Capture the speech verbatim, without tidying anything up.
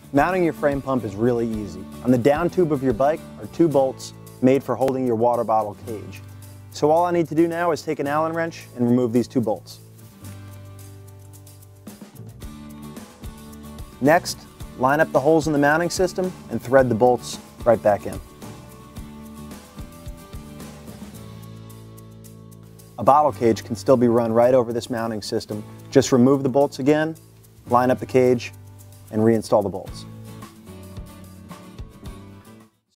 Mounting your frame pump is really easy. On the down tube of your bike are two bolts made for holding your water bottle cage. So all I need to do now is take an Allen wrench and remove these two bolts. Next, line up the holes in the mounting system and thread the bolts right back in. A bottle cage can still be run right over this mounting system. Just remove the bolts again, line up the cage, and reinstall the bolts.